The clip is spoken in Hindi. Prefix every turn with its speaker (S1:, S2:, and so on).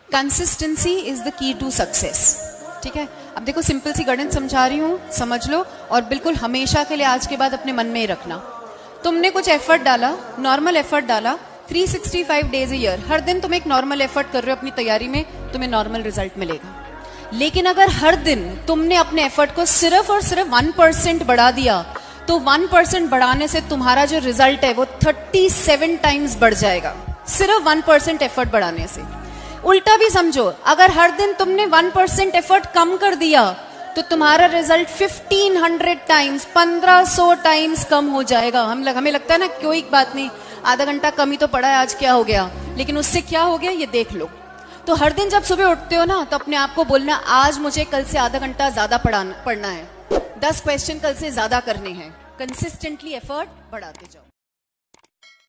S1: Consistency is the key to success. ठीक है, अब देखो सिंपल सी गणित समझा रही हूँ, समझ लो और बिल्कुल हमेशा के लिए आज के बाद अपने मन में ही रखना। तुमने कुछ एफर्ट डाला, नॉर्मल एफर्ट डाला, 365 डेज a ईयर, हर दिन तुम एक नॉर्मल एफर्ट कर रहे हो अपनी तैयारी में, तुम्हें नॉर्मल रिजल्ट मिलेगा। लेकिन अगर हर दिन तुमने अपने एफर्ट को सिर्फ और सिर्फ 1% बढ़ा दिया, तो 1% बढ़ाने से तुम्हारा जो रिजल्ट है वो 37 टाइम्स बढ़ जाएगा, सिर्फ 1% एफर्ट बढ़ाने से। उल्टा भी समझो, अगर हर दिन तुमने 1% एफर्ट कम कर दिया तो तुम्हारा रिजल्ट 1500 टाइम्स, 1500 टाइम्स कम हो जाएगा। हमें लगता है ना कोई बात नहीं, आधा घंटा कम ही तो पड़ा है, आज क्या हो गया, लेकिन उससे क्या हो गया ये देख लो। तो हर दिन जब सुबह उठते हो ना, तो अपने आप को बोलना, आज मुझे कल से आधा घंटा ज्यादा पढ़ना है, 10 क्वेश्चन कल से ज्यादा करने हैं। कंसिस्टेंटली एफर्ट बढ़ाते जाओ।